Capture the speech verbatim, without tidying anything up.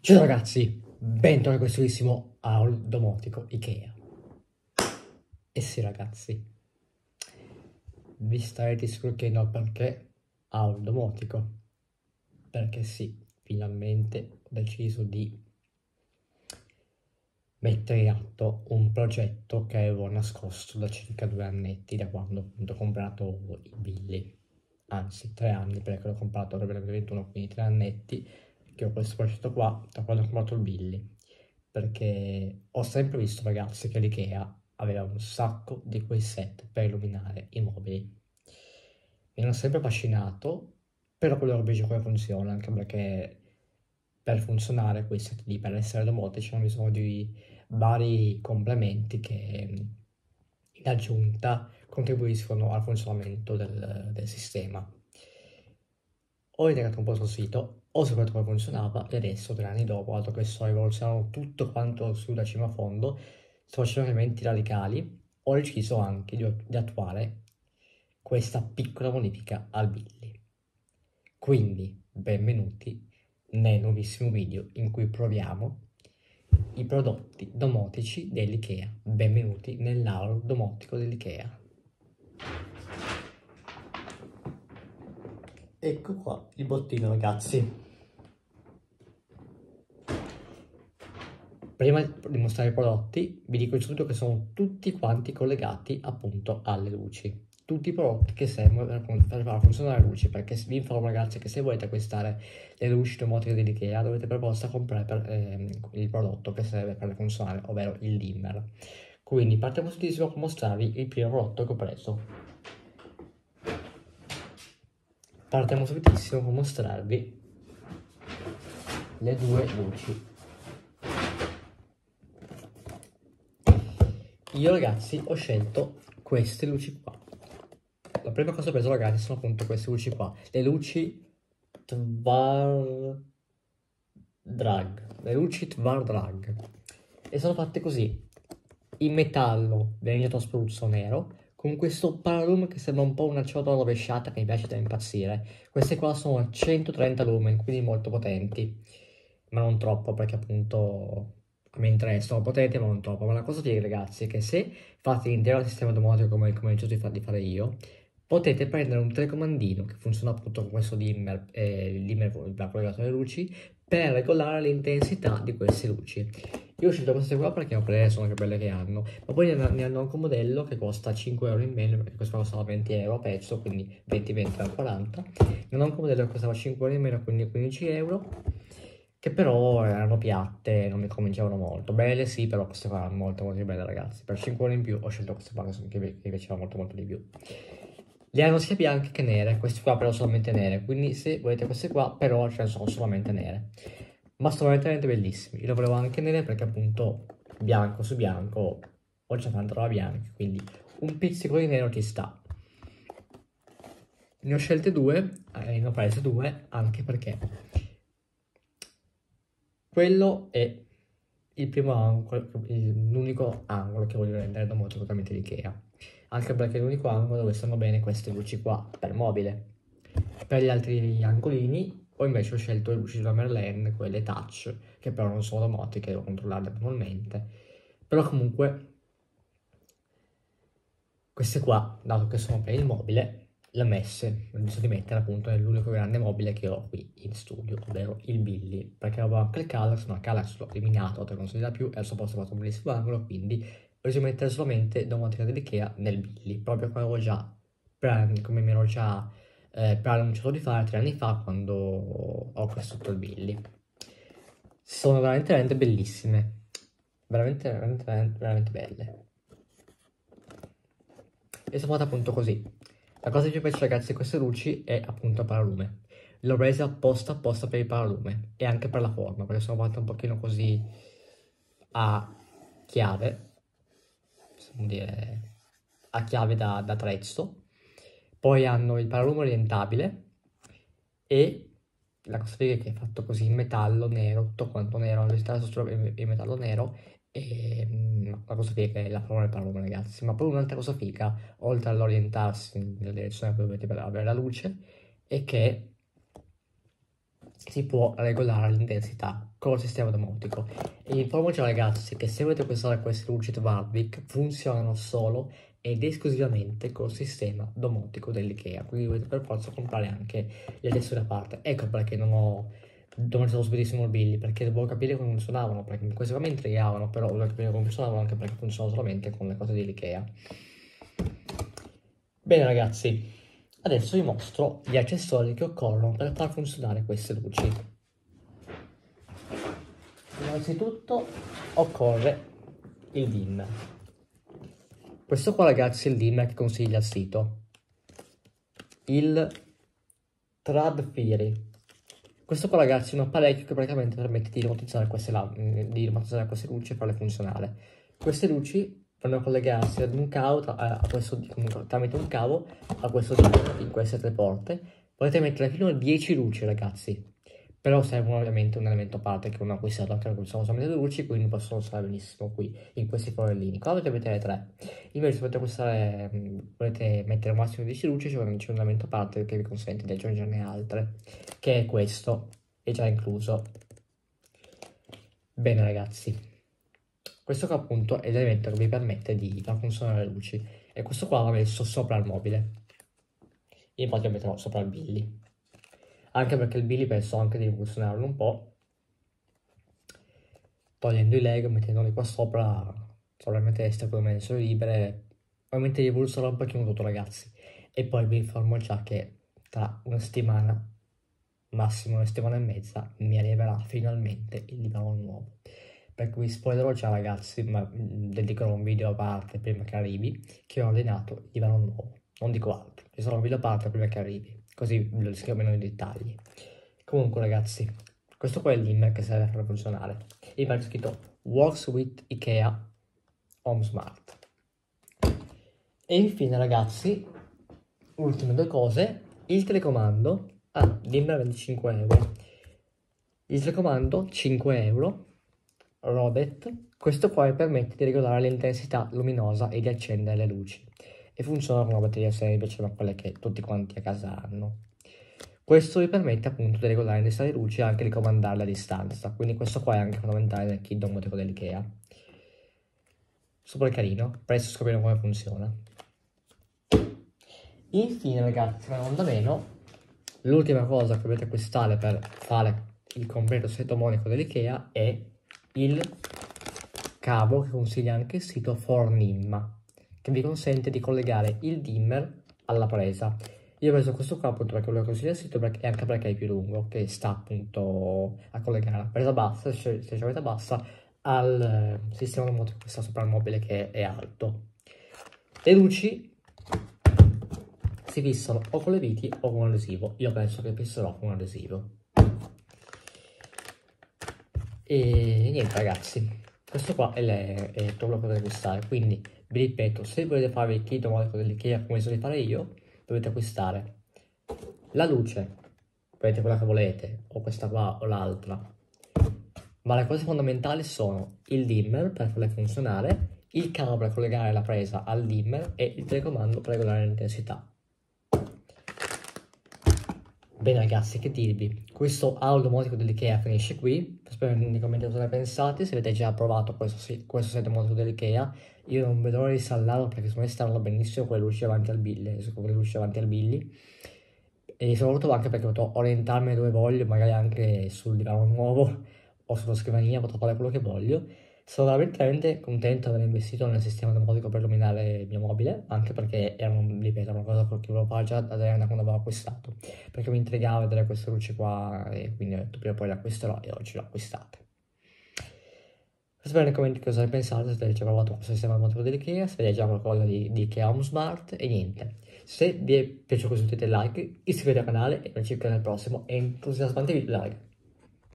Ciao ragazzi, bentornati a questo bellissimo haul domotico Ikea. E sì ragazzi, vi starete scrivendo perché haul domotico? Perché sì, finalmente ho deciso di mettere in atto un progetto che avevo nascosto da circa due annetti, da quando appunto ho comprato i Billy. Anzi, tre anni, perché l'ho comprato nel duemilaventuno, quindi tre annetti che ho questo progetto qua, da quando ho comprato il Billy. Perché ho sempre visto ragazzi che l'Ikea aveva un sacco di quei set per illuminare i mobili. Mi hanno sempre affascinato, però quello che come funziona, anche perché per funzionare quei set lì, per essere domotici, hanno bisogno di vari complementi che in aggiunta contribuiscono al funzionamento del, del sistema. Ho indagato un po' sul sito, ho scoperto come funzionava e adesso, tre anni dopo, dato che sto rivoluzionando tutto quanto su da cima a fondo, sto facendo cambiamenti radicali, ho deciso anche di, di attuare questa piccola modifica al Billy. Quindi, benvenuti nel nuovissimo video in cui proviamo i prodotti domotici dell'Ikea. Benvenuti nell'aula domotico dell'Ikea. Ecco qua il bottino ragazzi. Prima di mostrare i prodotti vi dico subito che sono tutti quanti collegati appunto alle luci. Tutti i prodotti che servono per, per far funzionare le luci, perché vi informo ragazzi che se volete acquistare le luci domotiche dell'Ikea dovete per forza comprare per, eh, il prodotto che serve per funzionare, ovvero il dimmer. Quindi partiamo subito con mostrarvi il primo prodotto che ho preso. Partiamo subitissimo con mostrarvi le due luci. Io ragazzi ho scelto queste luci qua. La prima cosa che ho preso ragazzi sono appunto queste luci qua, le luci Tvar Drag, le luci Tvar Drag, e sono fatte così, in metallo verniciato spruzzo nero, con questo paralume che sembra un po' una ciotola rovesciata che mi piace da impazzire. Queste qua sono a centotrenta lumen, quindi molto potenti, ma non troppo perché appunto a me interessano potenti ma non troppo. Ma la cosa di ragazzi è che se fate l'intero sistema domotico come, come ho deciso di fare io, potete prendere un telecomandino che funziona appunto con questo dimmer, eh, il dimmer va collegato alle luci, per regolare l'intensità di queste luci. Io ho scelto queste qua perché ho preso, sono che belle che hanno, ma poi ne, ne hanno anche un modello che costa cinque euro in meno, perché questo costava venti euro a pezzo, quindi venti, venti, quaranta. Ne hanno anche un modello che costava cinque euro in meno, quindi quindici euro, che però erano piatte, non mi convincevano molto. Belle sì, però queste qua erano molto molto belle ragazzi. Per cinque euro in più ho scelto queste qua che mi piaceva molto molto di più. Le hanno sia bianche che nere, queste qua però solamente nere, quindi se volete queste qua però ce ne sono solamente nere. Ma sono veramente bellissimi. Io le volevo anche nere perché appunto bianco su bianco ho già tanta roba bianca, quindi un pizzico di nero ci sta. Ne ho scelte due, eh, ne ho prese due anche perché quello è il primo angolo, l'unico angolo che voglio rendere domotico tramite l'Ikea. Anche perché è l'unico angolo dove stanno bene queste luci qua per mobile. Per gli altri angolini ho invece ho scelto le luci della Merlin, quelle touch, che però non sono domotiche, devo controllarle manualmente. Però comunque queste qua, dato che sono per il mobile, le ho messe, ho deciso di mettere appunto nell'unico grande mobile che ho qui in studio, ovvero il Billy, perché avevo anche il Kallax, ma il Kallax l'ho eliminato, non si da più, e al suo posto ho fatto un bellissimo angolo, quindi ho deciso di mettere solamente domotica dell'Ikea nel Billy, proprio come avevo già, come mi ero già eh, preannunciato di fare tre anni fa quando ho acquistato il Billy. Sono veramente, veramente bellissime, veramente, veramente, veramente, veramente belle. E sono fatte appunto così. La cosa che più piace ragazzi di queste luci è appunto il paralume. L'ho presa apposta apposta per il paralume e anche per la forma, perché sono fatte un pochino così a chiave, possiamo dire a chiave da, da trezzo. Poi hanno il paralume orientabile e la cosa figa è che è fatto così in metallo nero, tutto quanto nero, la struttura in metallo nero. E mm, la cosa figa è la forma del paralume ragazzi, ma poi un'altra cosa figa, oltre all'orientarsi nella direzione che dovete per avere la luce, è che si può regolare l'intensità con il sistema domotico. E informo già ragazzi che se volete acquistare queste luci Warwick funzionano solo ed esclusivamente col sistema domotico dell'IKEA, quindi dovete per forza comprare anche gli accessori a parte. Ecco perché non ho domandato subitissimo il Billy, perché dovevo capire come funzionavano, perché questi qua mi intrigavano, però volevo capire come funzionavano anche perché funzionano solamente con le cose dell'IKEA. Bene ragazzi, adesso vi mostro gli accessori che occorrono per far funzionare queste luci. Innanzitutto occorre il dimmer. Questo qua ragazzi è il dimmer che consiglia il sito, il Tradfiri. Questo qua ragazzi è un apparecchio che praticamente permette di robotizzare queste, di robotizzare queste luci e farle funzionare. Queste luci vanno a collegarsi ad un cavo, tra, a questo, tramite un cavo a questo dimmer in queste tre porte. Potete mettere fino a dieci luci ragazzi, però servono ovviamente un elemento a parte che non ho acquistato, anche perché sono solamente due luci, quindi possono stare benissimo qui in questi forellini. Qua potete mettere tre, invece se volete acquistare, volete mettere un massimo di dieci luci, c'è un elemento a parte che vi consente di aggiungerne altre, che è questo, è già incluso. Bene ragazzi, questo qua appunto è l'elemento che vi permette di far funzionare le luci, e questo qua va messo sopra il mobile. Io infatti lo metterò sopra il Billy, anche perché il Billy penso anche di funzionarlo un po', togliendo i leg, mettendoli qua sopra, sopra la mia testa, come le sono libere. Ovviamente di evoluzionerò un pochino tutto ragazzi, e poi vi informo già che tra una settimana, massimo una settimana e mezza, mi arriverà finalmente il divano nuovo. Per cui spoilerò già ragazzi, ma dedicherò un video a parte prima che arrivi, che ho ordinato il divano nuovo. Non dico altro, ci sarà un video a parte prima che arrivi, così ve lo descrivo meno i dettagli. Comunque ragazzi, questo qua è il dimmer che serve per funzionare. Il è scritto Works with IKEA Home Smart. E infine ragazzi, ultime due cose, il telecomando, ah, dimmer venticinque euro. Il telecomando cinque euro, Rodet, questo qua mi permette di regolare l'intensità luminosa e di accendere le luci. E funziona con una batteria semplice, ma quelle che tutti quanti a casa hanno. Questo vi permette appunto di regolare l'intensità delle luci e anche di comandarle a distanza, quindi questo qua è anche fondamentale nel kit domotico dell'IKEA. Super carino, presto scopriremo come funziona. Infine ragazzi, ma non da meno, l'ultima cosa che dovete acquistare per fare il completo set domotico dell'IKEA è il cavo che consiglia anche il sito Fornimma, che vi consente di collegare il dimmer alla presa. Io ho preso questo qua appunto perché lo consiglio il sito e anche perché è più lungo, che sta appunto a collegare la presa bassa, se c'è la presa bassa, al eh, sistema domotico che sta sopra il mobile, che è alto. Le luci si fissano o con le viti o con un adesivo. Io penso che fisserò con un adesivo. E niente ragazzi, questo qua è, le, è tutto quello che dovete acquistare. Quindi vi ripeto, se volete fare il kit domotico dell'IKEA come so di fare io, dovete acquistare la luce, vedete quella che volete, o questa qua o l'altra, ma le cose fondamentali sono il dimmer per farle funzionare, il cavo per collegare la presa al dimmer e il telecomando per regolare l'intensità. Bene ragazzi, che dirvi, questo haul domotico dell'IKEA finisce qui. Spero nei commenti cosa ne pensate, se avete già provato questo, questo set domotico dell'IKEA. Io non vedo l'ora di installarlo perché secondo me stanno benissimo con le luci avanti al Billy, con le luci avanti al Billy. E soprattutto anche perché potrò orientarmi dove voglio, magari anche sul divano nuovo o sulla scrivania, potrò fare quello che voglio. Sono veramente, veramente contento di aver investito nel sistema domotico per illuminare il mio mobile, anche perché era, un, ripeto, una cosa che volevo fare già da quando avevo acquistato, perché mi intrigava vedere queste luci qua e quindi ho detto prima o poi le acquisterò e oggi le ho acquistate. Sapete nei commenti cosa ne pensate, se avete già provato questo sistema domotico dell'IKEA, se avete già qualcosa di, di IKEA Home Smart e niente. Se vi è piaciuto questo mettete like, iscrivetevi al canale e noi ci vediamo nel prossimo e entusiasmante video.